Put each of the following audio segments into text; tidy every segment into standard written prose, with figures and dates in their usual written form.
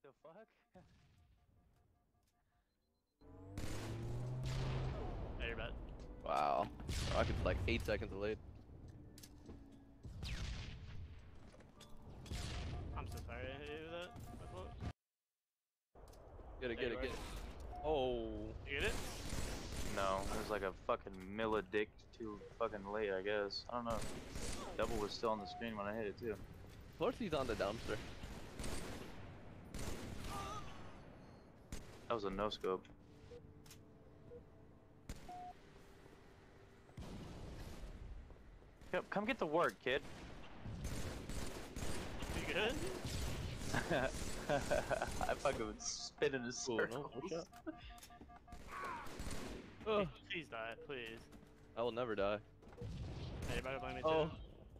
the fuck? Hey, you're bad. Wow. Rocket's like 8 seconds delayed. I'm so sorry I hit you with that. My fault. Get it. Oh. You get it? No, it was like a fucking millidick too fucking late, I guess. I don't know. Double was still on the screen when I hit it too. Plus he's on the dumpster. That was a no scope. Come get the work, kid. You good? I fucking would spin in a circle. Oh, Please die, please. I will never die. Hey, you better blame me Oh. too.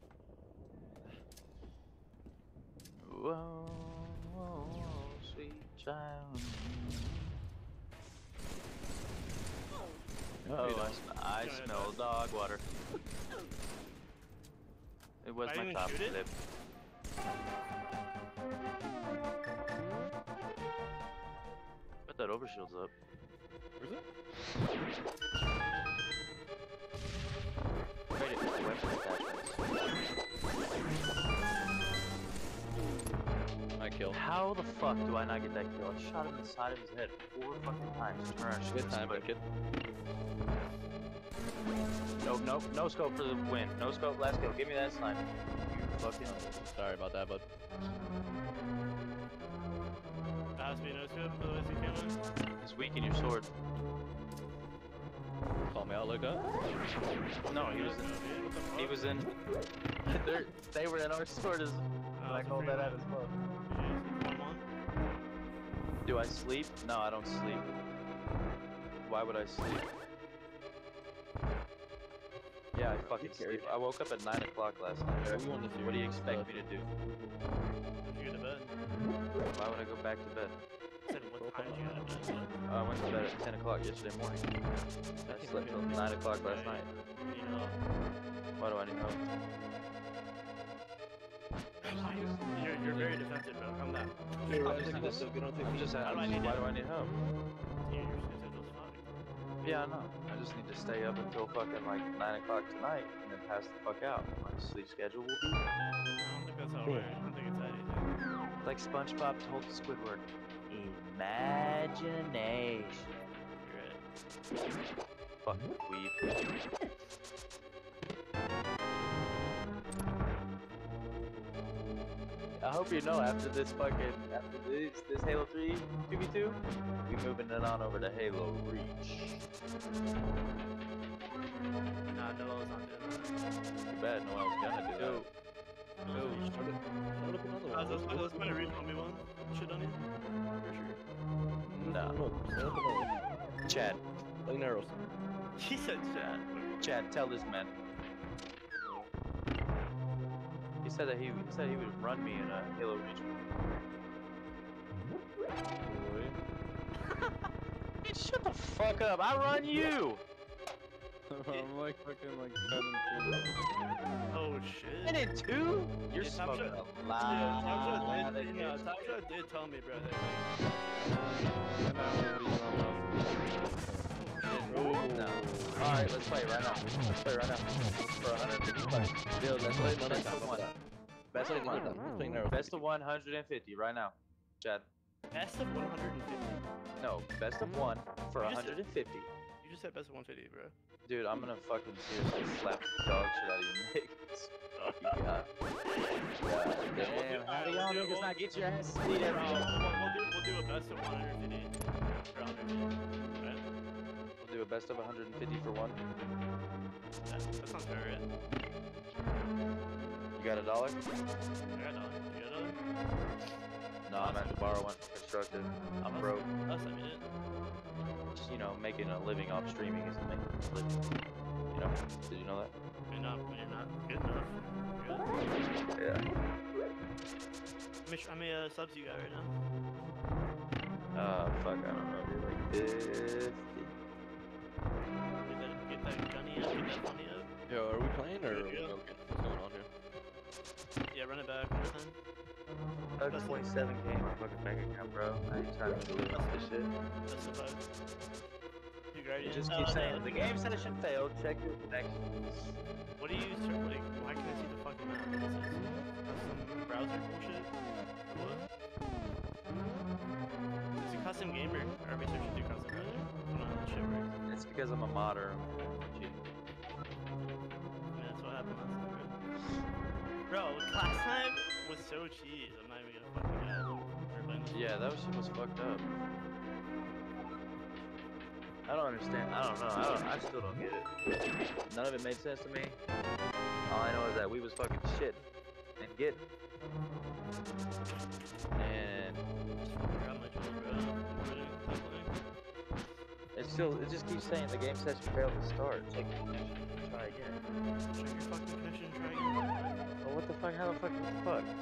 Whoa, whoa, whoa, sweet child. Oh, I smell dog water. It was my top lip. Put that overshield's up. Where's it? Ready for weapon attachments. I killed. How the fuck do I not get that kill? I shot him in the side of his head 4 fucking times. Turn around, shoot Good him, time, split. kid. Nope, no scope for the win. No scope, last kill. Give me that sniper. You fucking. Sorry about that, bud. That has to be no scope, otherwise you can't win. Just weaken your sword. Call me out like that. No, he was in. What the fuck? He was in. They were in our sword as. I called that out as well. Do I sleep? No, I don't sleep. Why would I sleep? Yeah, I fucking sleep. I woke up at 9 o'clock last night. What do you expect me to do? Did you go to bed? Why would I go back to bed? I said, what time did you go to bed? I went to bed at 10 o'clock yesterday morning. I slept till 9 o'clock last night. You know. Why do I need help? You're very defensive, bro. Calm down. I'm just asking, why do I need help? Your schedule's fucked. Yeah, I know. I just need to stay up until fucking like 9 o'clock tonight and then pass the fuck out. My sleep schedule will be I don't think that's how it works. I don't think it's that easy. like SpongeBob told Squidward. Imagination. You're right. Fucking weeb. I hope you know after this Halo 3 2v2, we moving it on over to Halo Reach. Nah, no, I was not doing that. Too bad no one was gonna do that. Start up another one. Let's play a Reach 1v1. Shit on you? For sure. No. Start up another one. Chad. Playing arrows. He said chat. Chad, tell this man. He said he would run me in a Halo Reach. Bitch, shut the fuck up! I run you! I'm like fucking like 7-2. Oh shit. And in 2? You're Yeah, smoking Top a Shot lot. did tell me, bro. No. Alright, let's play right now. Let's play right now. For 150 bucks. Yo, let's play best of one. Best of one. Best of 150 right now. Chad. Best of 150. No, best of one for You just said- 150. You just said best of 150, bro. Dude, I'm gonna fucking seriously slap the dog shit out of you, Nick. God. Damn, how do y'all niggas not get your ass beat every time? We'll do a best of 150 for 150. Right? We'll do a best of 150 for one. Yeah, that sounds fair, right? You got $1? I got $1. You got $1? No, I'm at to borrow one from Constructive. I'm broke. Last time you did. Just, you know, making a living off streaming isn't making a living. You know? Did you know that? You're not good enough. Good. Yeah. How many subs you got right now? Fuck, I don't know, dude. Like 50. Get that gunny up, get that funny up. Yo, are we playing or are we Yeah. joking? What's going on here? Yeah, run it back one more time. That's 27 game on fucking bank account, bro. I ain't trying to lose this shit. That's the bug. You got It just keeps saying the game session failed. Check your connection. What do you use? Like, why can't I see the fucking map? What is this? Some browser bullshit? What? Is it custom gamer? Or are we searching through custom browser? I don't know how that shit works. It's because I'm a modder. Cheating. Yeah, that's what happened last time, bro. Class time was so cheese. I'm not even gonna fucking Yeah, that shit was fucked up. I don't understand. I don't know. I still don't get it. None of it made sense to me. All I know is that we was fucking shit and get. And it just keeps saying the game session failed to start. Check your connection. Try again. Check your fucking connection and try again. Well, what the fuck? How the fuck? What the fuck?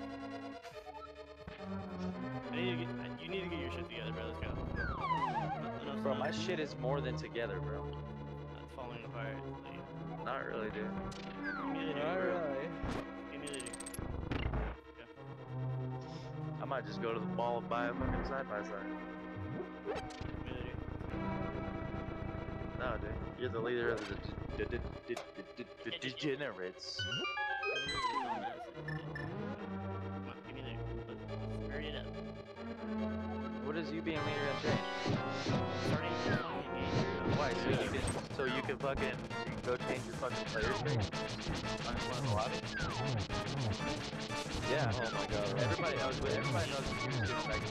You need to get your shit together, bro. Let's go. Bro, my shit is more than together, bro. That's falling apart. Like, not really, dude. Not really. You need to. Yeah. I might just go to the mall and buy a fucking side by side. No, dude. You're the leader of the degenerates. What is you being leader of change? Why? So you can fucking go change your fucking player screen? Unemployed in the lobby? Yeah. Oh my god. Everybody knows you use it back.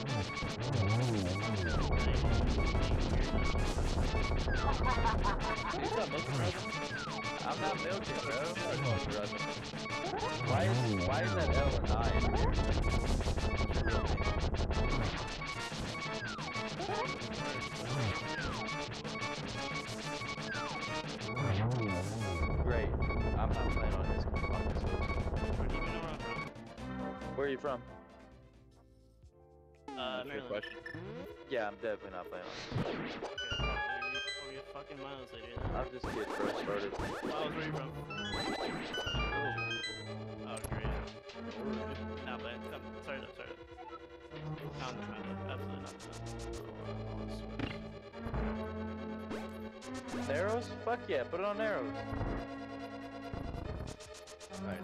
I'm not milking, bro. Why is that L and I in here? Great. I'm not playing on his Where are you from? Maryland. Question. Yeah, I'm definitely not playing on Okay, fucking miles later. I'm just kidding, bro. Started. Miles, where you from? Oh, great. Nah, but sorry. No, absolutely not. Narrows? Fuck yeah, put it on narrows. Alright.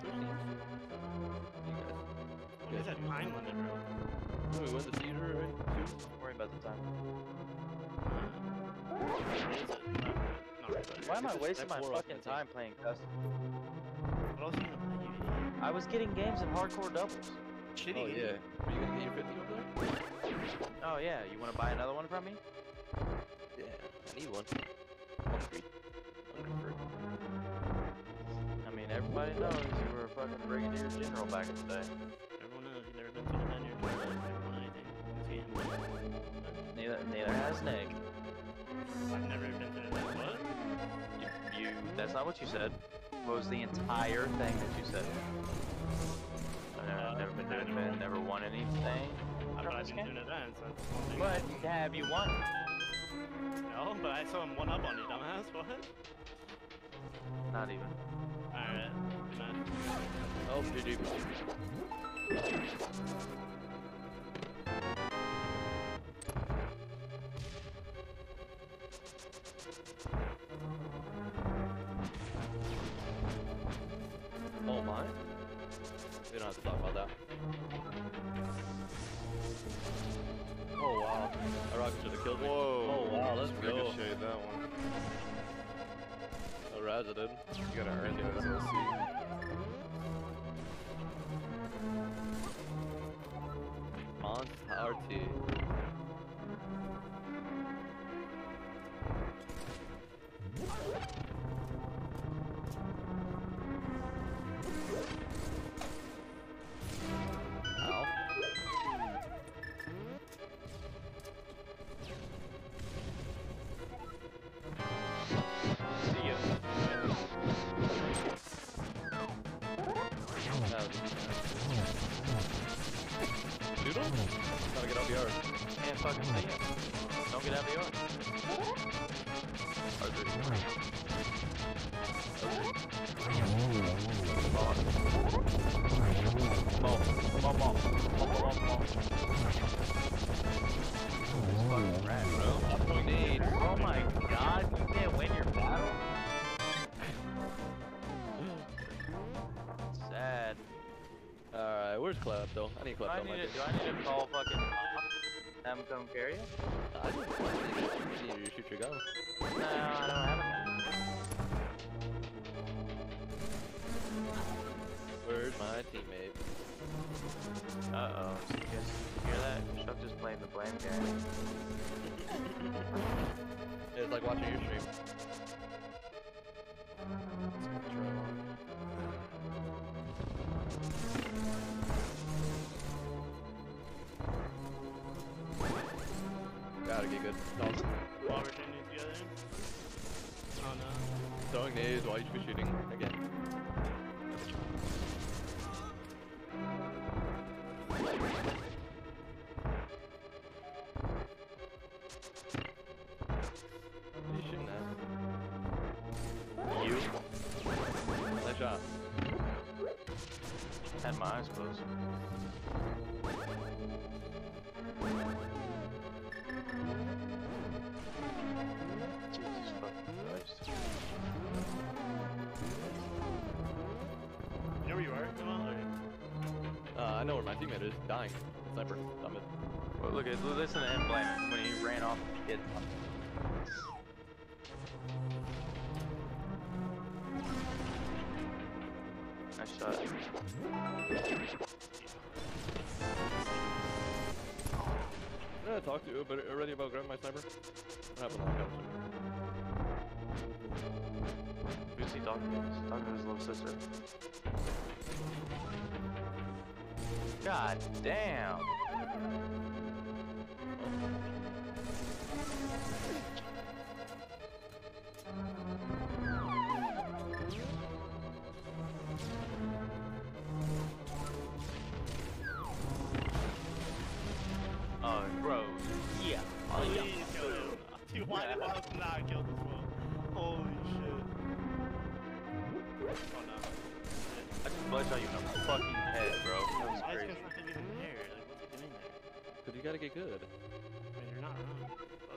What is that time limit, bro? We went to theater, right? Don't worry about the time. What is it? Not really. Why am I It's wasting my F4 fucking off, time playing custom? What else are you gonna play, you idiot? I was getting games in hardcore doubles. Shitty. Oh yeah. Are you gonna get your 50 over there? Oh yeah, you wanna buy another one from me? Yeah, I need one. Hungry. Hungry I mean, everybody knows you were a fucking brigadier general back in the day. Everyone knows you've never been to the venue. Never won anything in this game. Neither has Nick. I've never been to the venue. What? That's not what you said. What was the entire thing that you said? I've never been to an event, never won anything. I've been to an event, so that's one thing. But have you won? No, but I saw him one up on you, dumbass. What? Not even. Alright, man. LTTP. Oh my. We don't have to talk about that. Oh wow. That rocket should have killed me. Whoa. Oh wow, let's go. Ricochet that one. Oh, Raza did. You gotta earn that SLC. Monster RT. Ow. See ya. Shoot him? Gotta get off yard. Can't fucking see ya. Don't get out of the yard. R30. Fucking rat, bro. I'm throwing nades. Oh my god, you can't win your battle? Sad. Alright, where's Klepto? I need Do Klepto I on my need team. to call fucking Pop? Have him come carry it? I just need you to shoot your gun. No, I don't have a gun. Where's my teammate? Uh-oh. So you guys hear that? Chuck just playing the blame game. It's like watching your stream. Gotta get good. Dog. While we're shooting together. Oh no. Throwing nades while you should be shooting again. What are you shooting at? You? Nice shot. Had my eyes closed. Jesus fucking Christ. You know where you are? Come on, I know where my teammate is. Dying. Sniper. I'm it. Well, listen to him blame it when he ran off the kid. Nice shot. I'm gonna talk to you already about grabbing my sniper. What happened on the Who's he talking to? He's talking to his little sister. God damn! Oh, bro. Yeah. Oh, yeah. please kill him. Dude, why did I not kill this one? Holy shit. Oh no. I just bludged on you in the fucking head, bro. That was Why is crazy. this not even there? Like, what's he doing there? Because you gotta get good. I mean, you're not wrong.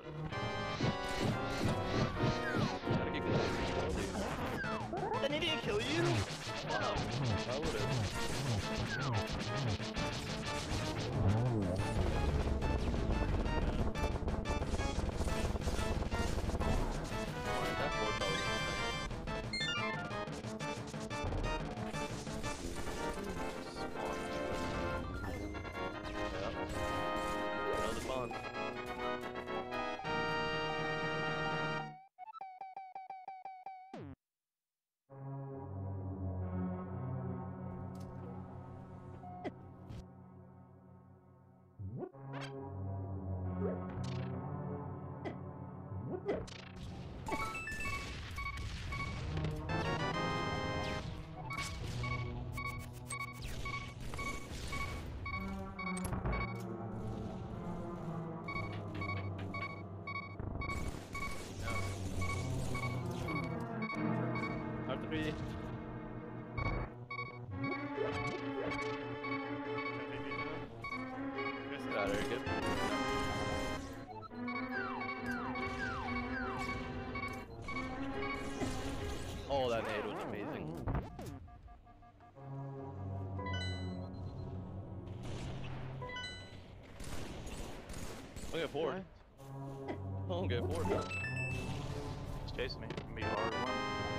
You gotta get good. But... Then he didn't kill you? Wow. I would've. That's more probably. Another spawn. ALTTP. Got it, good. Oh, that nade was amazing. I'll get forward. I'll get forward, man. He's chasing me. It's gonna be a hard one.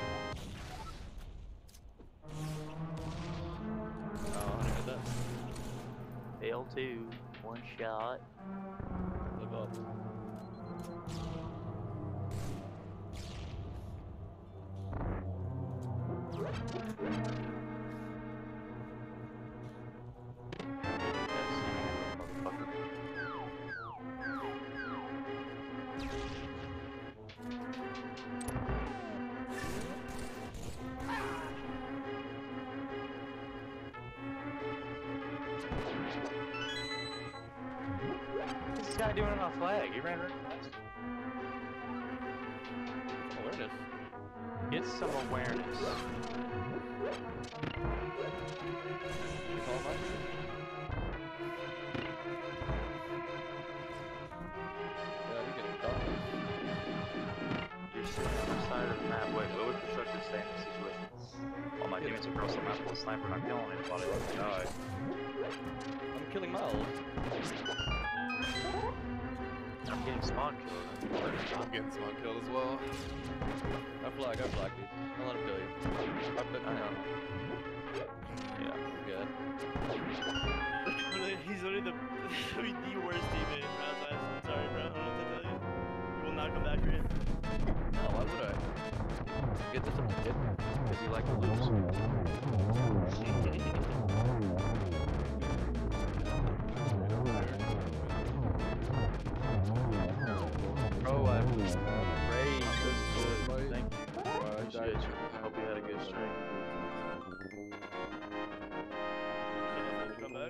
Oh, I didn't get that. L2. One shot. Live up. What's this guy doing on a flag? He ran right past. Awareness. Get some awareness. Call him up. Yeah, you're getting tough. You're sitting on the side of the map. Wait, what would constructive say in this situation? All my teammates across the map with a sniper not killing anybody. Let me die. I'm killing Miles. I'm getting spawn killed. I'm getting spawn killed as well. I flag, dude. Don't let him kill you. I know. Yeah, you're good. He's literally the worst teammate, bro. I'm sorry, bro. I don't know what to tell you. You will not come back for it. No, why would I? Get this up, kid. Because you like to lose. Bro, I'm great. This is good. Thank you. Appreciate you. Hope you had a good stream. Come back.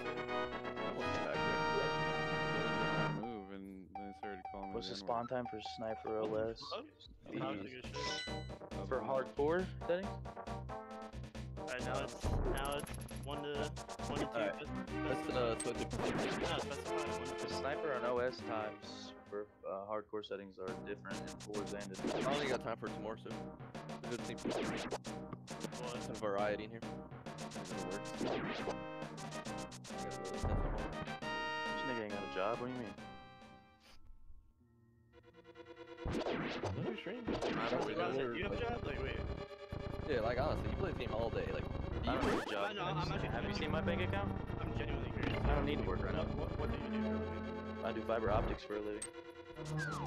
Move and then started calling me. What's the the spawn time for Sniper OS? How to get shit. For hardcore settings? Alright, now it's 1 to 2. Alright. Let's switch it. The Sniper and OS times for hardcore settings are different in Forza and I only got time for two more, so a good team. Some variety in here. It works. This nigga ain't got a job, what do you mean? What are you streaming? Do you have a job? Like, wait. Yeah, like honestly, you play the game all day. Like, I don't need a job. No, I'm actually Have you seen my bank account? I'm genuinely curious. I don't need to work right now. What do you do for a living? I do fiber optics for a living. What's your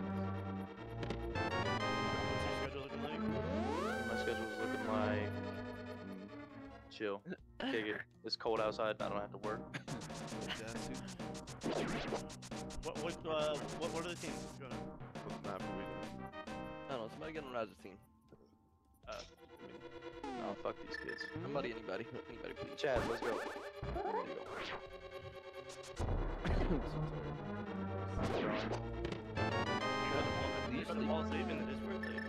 schedule looking like? My schedule's looking like chill. Kick it. It's cold outside. I don't have to work. What are the teams going on? What map are we doing? I don't know, somebody get on Raz's team. No, fuck these kids. Somebody, anybody, please. Chad, let's go. There you go. You got them all saved in the Discord? Like,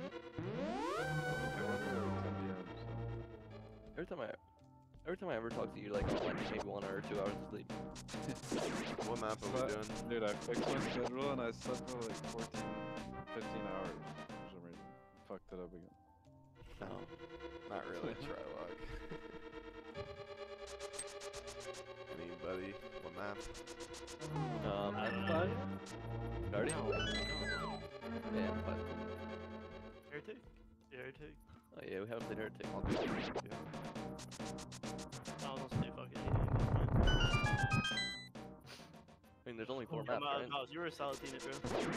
Every time I ever talk to you, like, on like maybe 1 or 2 hours of sleep. What map are we doing? Dude, I fixed my schedule and I slept for like 14, 15 hours for some reason. Fucked it up again. No, not really. Trilog. Anybody? What map? I don't Five? know. Already? Yeah, 5. Heretic? Yeah, Heretic. Oh yeah, we haven't played Heretic. I'll do it. Yeah. I was gonna say fucking anything. I mean, there's only 4 maps, right? Miles, you were a solid teammate, bro.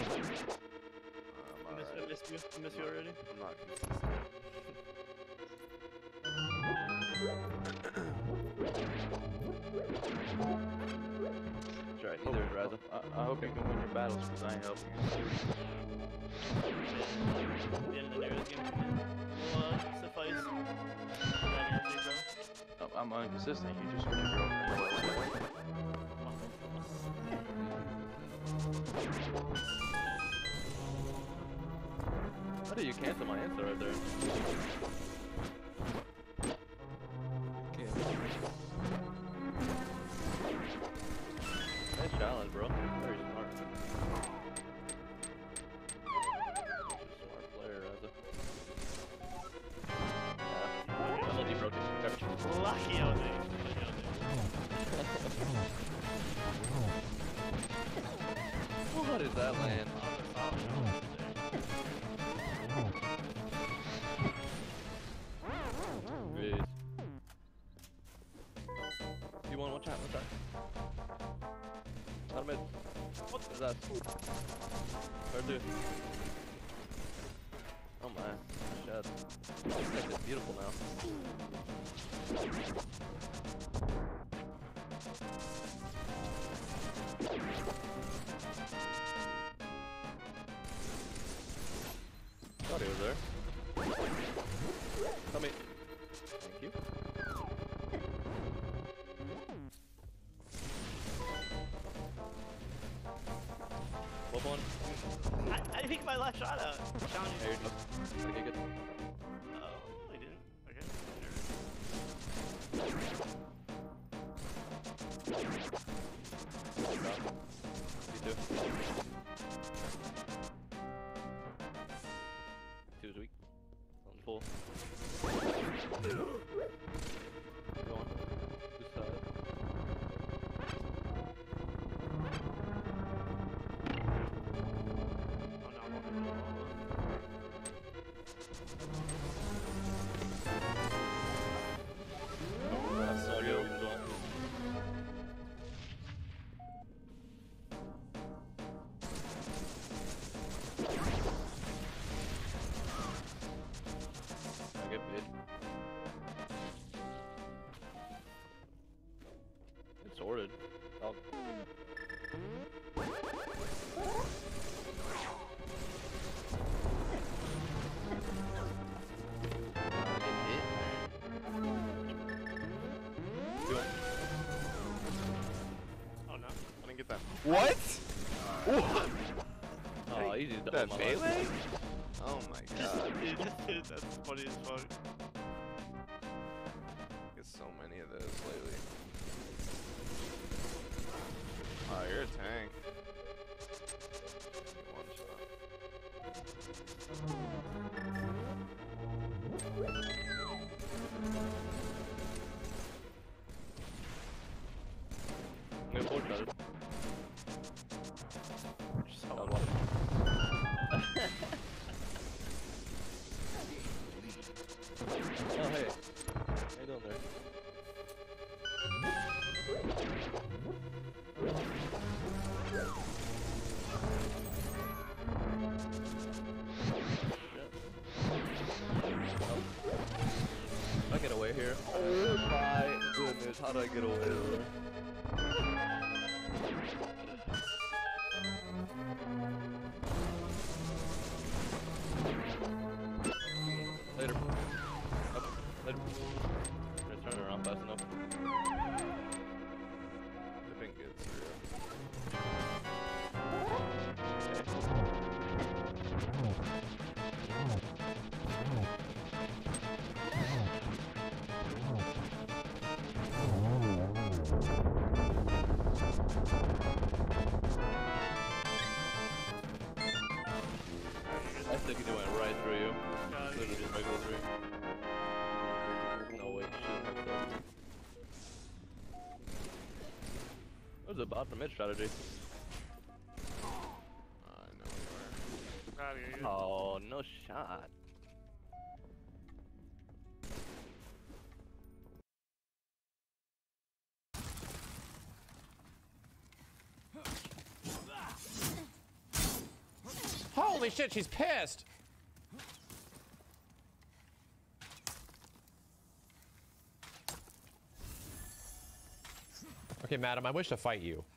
I Alright. missed you. I missed you already. I'm not consistent. That's right, neither is Raza. I hope you can win your battles because I ain't helping you. The end of the nearest game will suffice. That answer, bro. I'm inconsistent. You just with your girlfriend. How do you cancel my answer right there? Nice challenge, bro. Very smart. Smart player, Raza. Yeah. I'm deep rotation. Lucky I was there. What is that land? Jeez. You want one time? Not a mid. What is that? Third dude. Oh my. Shit. This is beautiful now. Thought he was there. Tell me. Thank you. What one? I think my last shot out. Challenge There you. you go. Okay, good. Oh, I didn't. Okay. You too. Two's weak. On full. Go on. Who's side? Oh no, I'm on the wall. That's so good as well. I get bit. It's sorted. Oh. Oh no. I didn't get that. What? Oh, easy to That double my life. melee? Oh my god. Dude, that's funny as fuck. Get so many of those lately. Oh, you're a tank. One shot. I'm gonna force it. Just That hold was on. Oh, hey. How you doing there? I get away here. Oh my goodness, how did I get away here? Later. Up. Later. I'm gonna turn around fast enough. They've been good through. I think it went right through you. God, Literally just regular through. No way, shoot. That was a bot for mid strategy. I know you are. God, you're good. Oh, no shot. Holy shit, she's pissed! Okay, madam, I wish to fight you.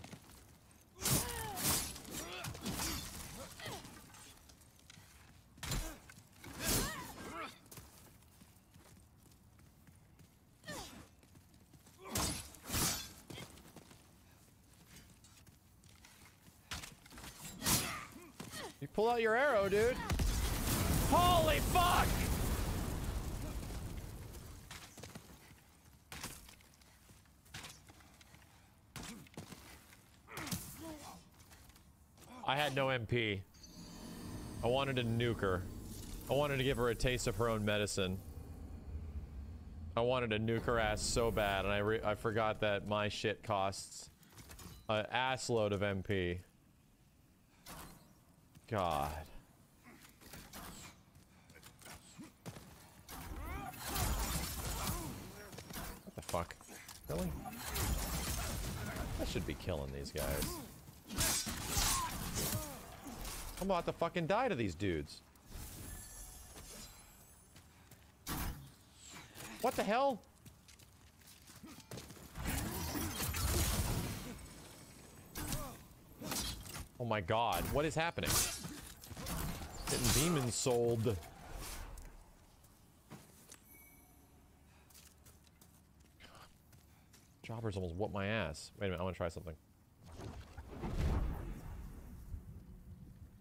You pull out your arrow, dude. Holy fuck! I had no MP. I wanted to nuke her. I wanted to give her a taste of her own medicine. I wanted to nuke her ass so bad, and I forgot that my shit costs an ass load of MP. God. What the fuck? Really? I should be killing these guys. I'm about to fucking die to these dudes. What the hell? Oh my god, what is happening? Getting demon sold. Jobbers almost whooped my ass. Wait a minute, I want to try something.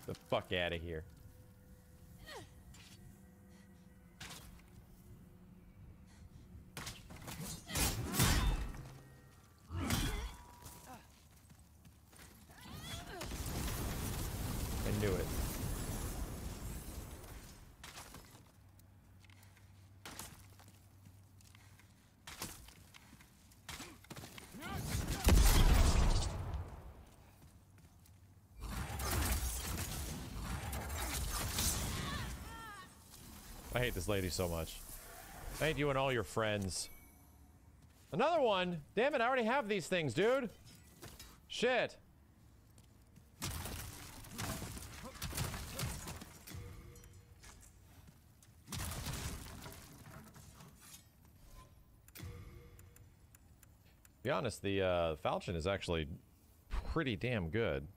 The fuck out of here. I knew it. I hate this lady so much. I hate you and all your friends. Another one? Damn it, I already have these things, dude. Shit. To be honest, the falchion is actually pretty damn good.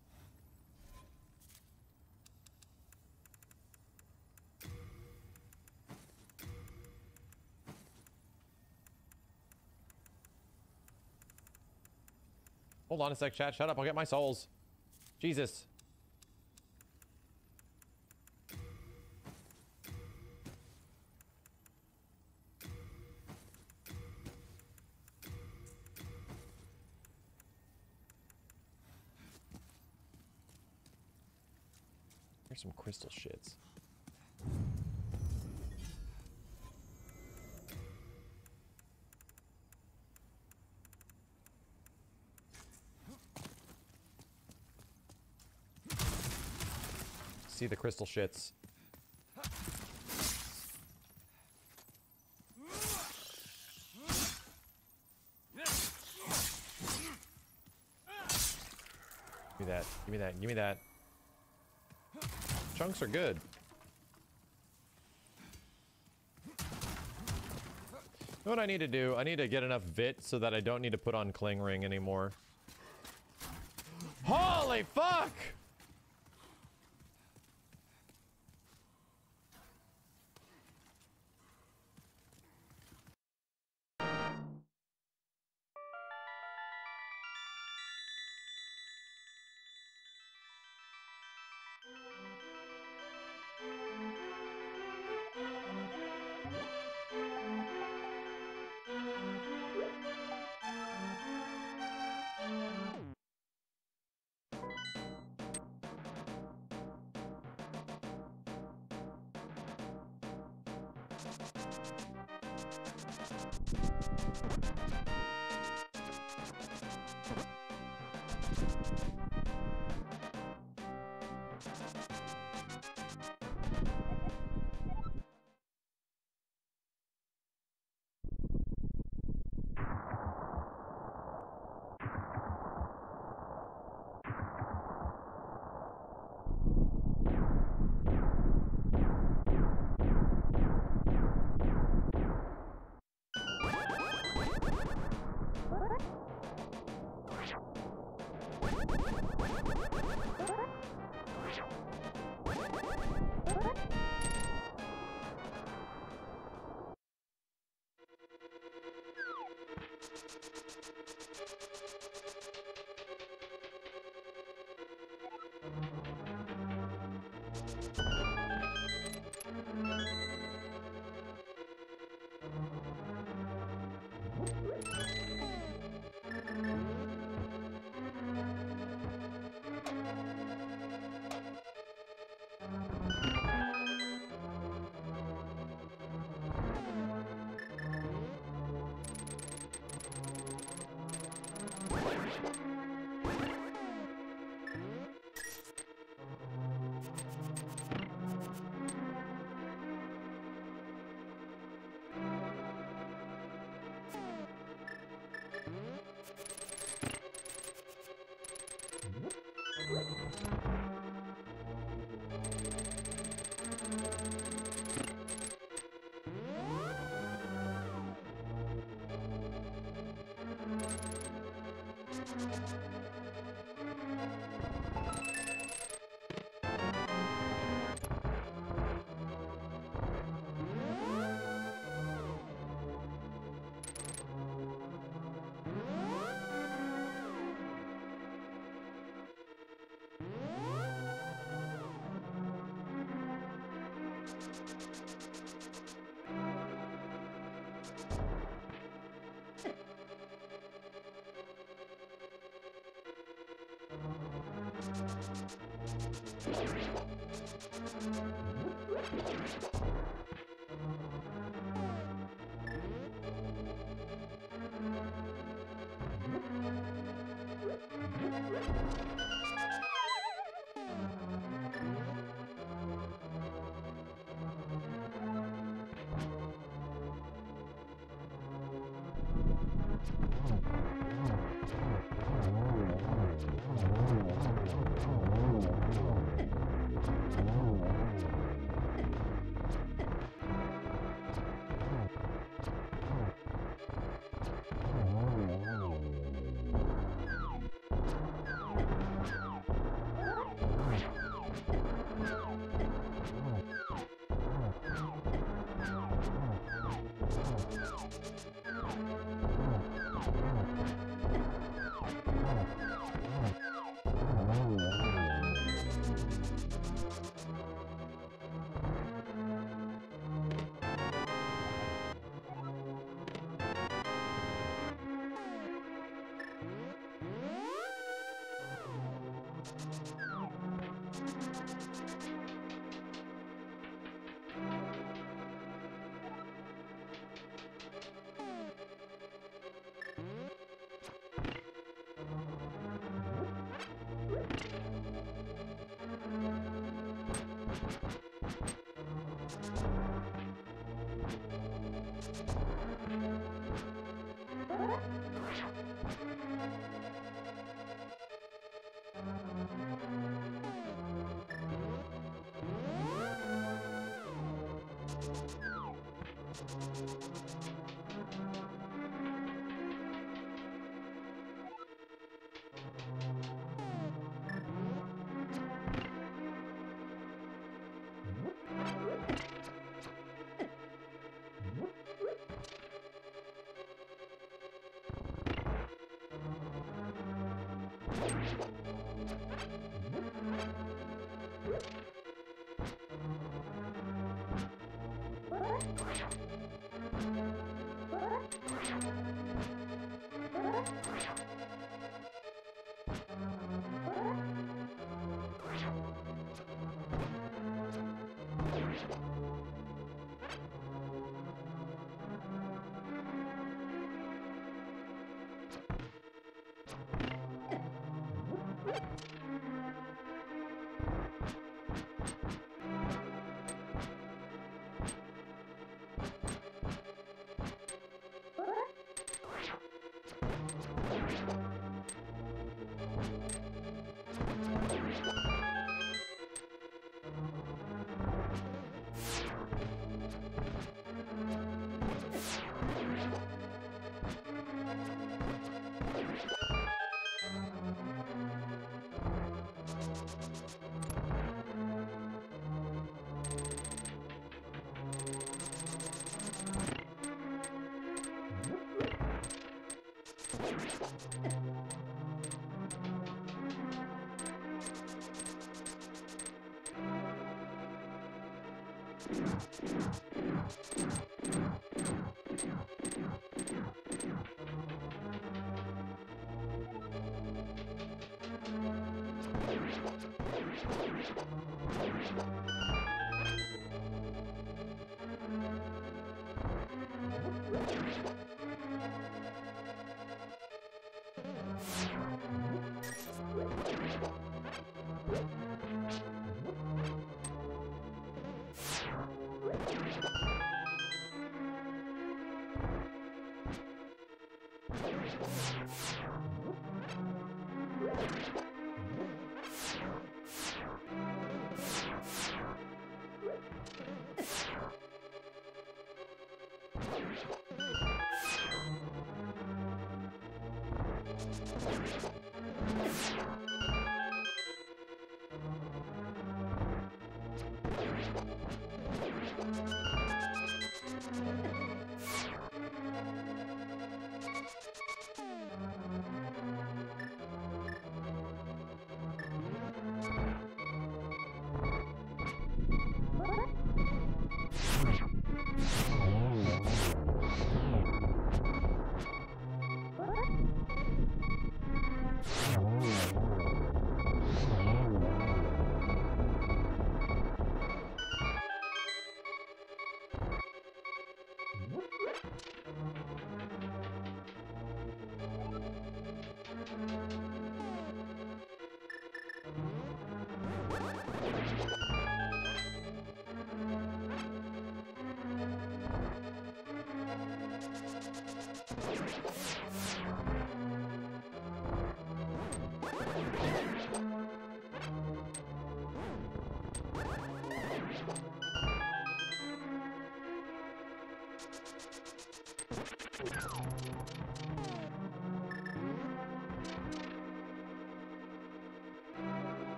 Hold on a sec, chat. Shut up. I'll get my souls. Jesus. Here's some crystal shits. See the crystal shits. Give me that. Give me that. Give me that. Chunks are good. You know what I need to do? I need to get enough vit so that I don't need to put on Cling Ring anymore. Holy fuck!